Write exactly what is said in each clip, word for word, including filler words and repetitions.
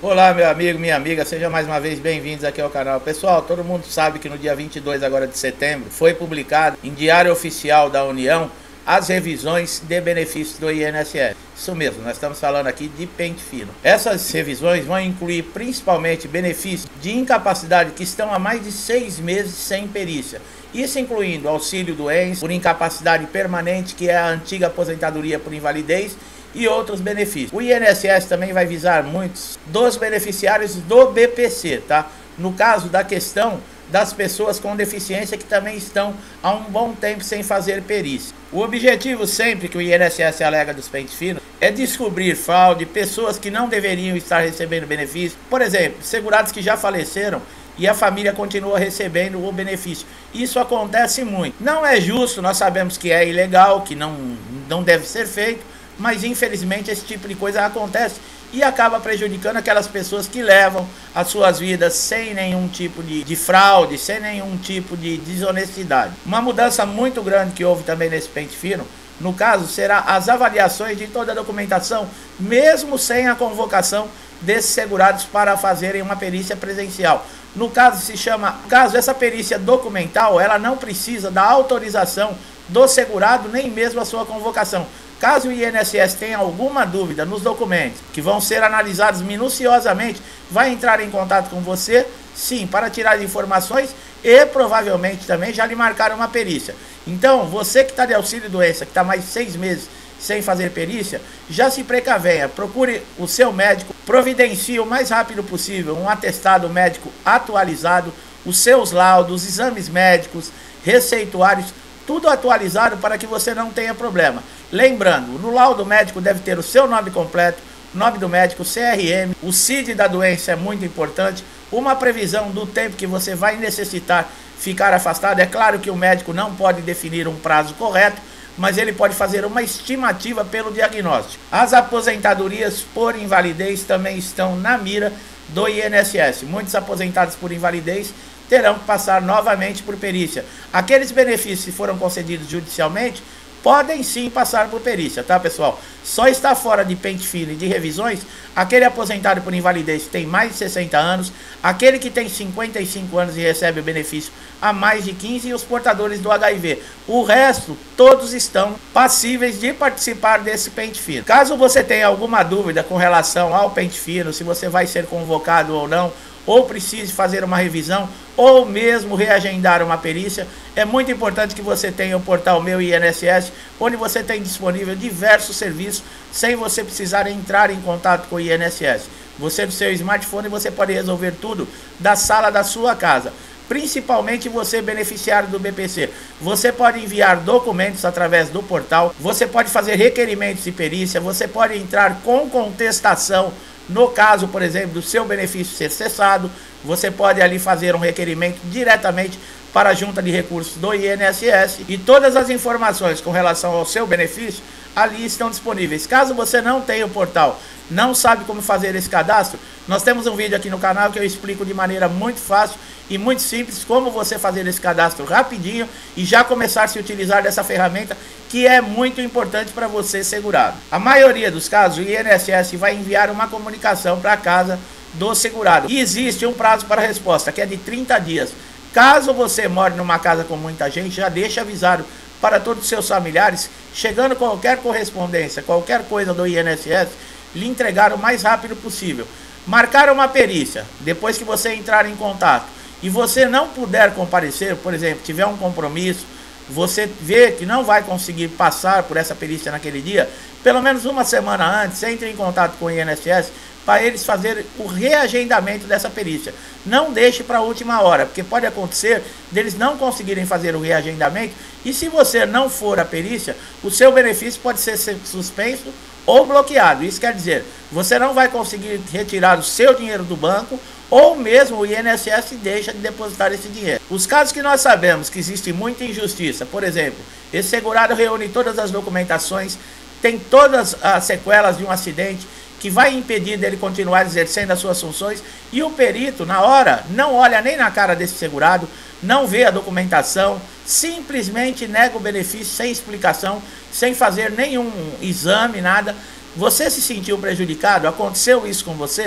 Olá, meu amigo, minha amiga, sejam mais uma vez bem-vindos aqui ao canal. Pessoal, todo mundo sabe que no dia vinte e dois agora de setembro foi publicado em Diário Oficial da União as revisões de benefícios do I N S S. Isso mesmo, nós estamos falando aqui de pente fino. Essas revisões vão incluir principalmente benefícios de incapacidade que estão há mais de seis meses sem perícia. Isso incluindo auxílio doença por incapacidade permanente, que é a antiga aposentadoria por invalidez, e outros benefícios. O I N S S também vai visar muitos dos beneficiários do B P C, tá? No caso da questão das pessoas com deficiência que também estão há um bom tempo sem fazer perícia. O objetivo sempre que o I N S S alega dos pentes finos é descobrir fraude, pessoas que não deveriam estar recebendo benefício, por exemplo, segurados que já faleceram e a família continua recebendo o benefício. Isso acontece muito. Não é justo, nós sabemos que é ilegal, que não, não deve ser feito, mas infelizmente esse tipo de coisa acontece e acaba prejudicando aquelas pessoas que levam as suas vidas sem nenhum tipo de, de fraude, sem nenhum tipo de desonestidade. Uma mudança muito grande que houve também nesse pente fino, no caso, será as avaliações de toda a documentação, mesmo sem a convocação desses segurados para fazerem uma perícia presencial. No caso, se chama, no caso, essa perícia documental, ela não precisa da autorização do segurado, nem mesmo a sua convocação. Caso o I N S S tenha alguma dúvida nos documentos, que vão ser analisados minuciosamente, vai entrar em contato com você, sim, para tirar informações e provavelmente também já lhe marcaram uma perícia. Então, você que está de auxílio doença, que está mais de seis meses sem fazer perícia, já se precavenha, procure o seu médico, providencie o mais rápido possível um atestado médico atualizado, os seus laudos, exames médicos, receituários, tudo atualizado para que você não tenha problema. Lembrando, no laudo médico deve ter o seu nome completo, nome do médico, C R M, o C I D da doença é muito importante, uma previsão do tempo que você vai necessitar ficar afastado. É claro que o médico não pode definir um prazo correto, mas ele pode fazer uma estimativa pelo diagnóstico. As aposentadorias por invalidez também estão na mira do I N S S. Muitos aposentados por invalidez terão que passar novamente por perícia. Aqueles benefícios que foram concedidos judicialmente podem sim passar por perícia, tá, pessoal? Só está fora de pente fino e de revisões aquele aposentado por invalidez que tem mais de sessenta anos, aquele que tem cinquenta e cinco anos e recebe o benefício há mais de quinze e os portadores do H I V. O resto, todos estão passíveis de participar desse pente fino. Caso você tenha alguma dúvida com relação ao pente fino, se você vai ser convocado ou não, ou precise fazer uma revisão, ou mesmo reagendar uma perícia, é muito importante que você tenha o portal Meu I N S S, onde você tem disponível diversos serviços, sem você precisar entrar em contato com o I N S S. Você, no seu smartphone, você pode resolver tudo da sala da sua casa. Principalmente você, beneficiário do B P C. Você pode enviar documentos através do portal, você pode fazer requerimentos de perícia, você pode entrar com contestação no caso, por exemplo, do seu benefício ser cessado. Você pode ali fazer um requerimento diretamente para a junta de recursos do I N S S e todas as informações com relação ao seu benefício ali estão disponíveis. Caso você não tenha o portal, não sabe como fazer esse cadastro, nós temos um vídeo aqui no canal que eu explico de maneira muito fácil e muito simples como você fazer esse cadastro rapidinho e já começar a se utilizar dessa ferramenta que é muito importante para você segurado. A maioria dos casos, o I N S S vai enviar uma comunicação para a casa do segurado e existe um prazo para a resposta, que é de trinta dias. Caso você more numa casa com muita gente, já deixa avisado para todos os seus familiares, chegando qualquer correspondência, qualquer coisa do I N S S, lhe entregar o mais rápido possível. Marcar uma perícia, depois que você entrar em contato, e você não puder comparecer, por exemplo, tiver um compromisso, você vê que não vai conseguir passar por essa perícia naquele dia, pelo menos uma semana antes, entre em contato com o I N S S, para eles fazerem o reagendamento dessa perícia. Não deixe para a última hora, porque pode acontecer deles não conseguirem fazer o reagendamento, e se você não for à perícia, o seu benefício pode ser suspenso ou bloqueado. Isso quer dizer, você não vai conseguir retirar o seu dinheiro do banco, ou mesmo o I N S S deixa de depositar esse dinheiro. Os casos que nós sabemos que existe muita injustiça, por exemplo, esse segurado reúne todas as documentações, tem todas as sequelas de um acidente que vai impedir dele continuar exercendo as suas funções, e o perito, na hora, não olha nem na cara desse segurado, não vê a documentação, simplesmente nega o benefício sem explicação, sem fazer nenhum exame, nada. Você se sentiu prejudicado? Aconteceu isso com você?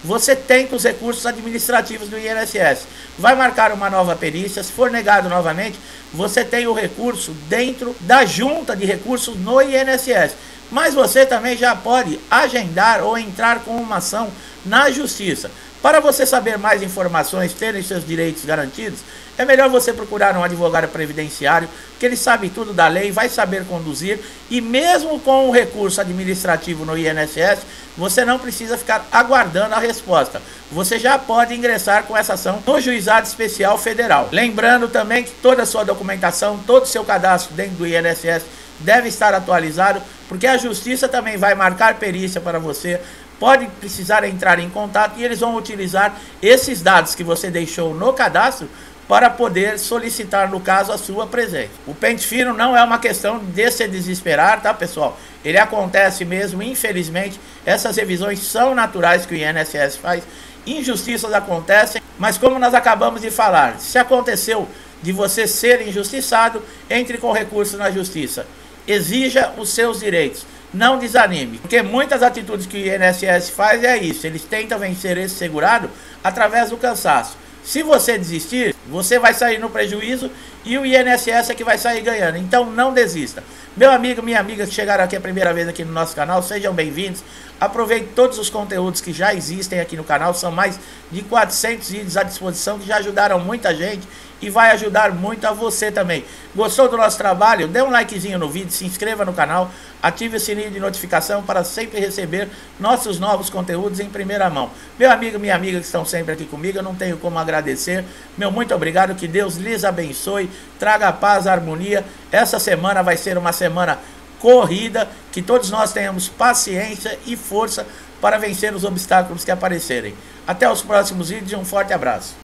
você tenta os recursos administrativos do I N S S. Vai marcar uma nova perícia, se for negado novamente, você tem o recurso dentro da junta de recursos no I N S S. Mas você também já pode agendar ou entrar com uma ação na justiça. Para você saber mais informações, ter os seus direitos garantidos, é melhor você procurar um advogado previdenciário, que ele sabe tudo da lei, vai saber conduzir, e mesmo com o recurso administrativo no I N S S, você não precisa ficar aguardando a resposta. Você já pode ingressar com essa ação no Juizado Especial Federal. Lembrando também que toda a sua documentação, todo o seu cadastro dentro do I N S S deve estar atualizado, porque a Justiça também vai marcar perícia para você, pode precisar entrar em contato e eles vão utilizar esses dados que você deixou no cadastro para poder solicitar, no caso, a sua presença. O pente fino não é uma questão de se desesperar, tá, pessoal? Ele acontece mesmo, infelizmente, essas revisões são naturais que o I N S S faz, injustiças acontecem, mas como nós acabamos de falar, se aconteceu de você ser injustiçado, entre com recurso na justiça, exija os seus direitos. Não desanime, porque muitas atitudes que o I N S S faz é isso, eles tentam vencer esse segurado através do cansaço. Se você desistir, você vai sair no prejuízo e o I N S S é que vai sair ganhando, então não desista. Meu amigo, minha amiga que chegaram aqui a primeira vez aqui no nosso canal, sejam bem-vindos. Aproveite todos os conteúdos que já existem aqui no canal, são mais de quatrocentos vídeos à disposição que já ajudaram muita gente e vai ajudar muito a você também. Gostou do nosso trabalho? Dê um likezinho no vídeo, se inscreva no canal, ative o sininho de notificação para sempre receber nossos novos conteúdos em primeira mão. Meu amigo, minha amiga que estão sempre aqui comigo, eu não tenho como agradecer. Meu muito obrigado, que Deus lhes abençoe, traga paz, harmonia. Essa semana vai ser uma semana corrida, que todos nós tenhamos paciência e força para vencer os obstáculos que aparecerem. Até os próximos vídeos e um forte abraço.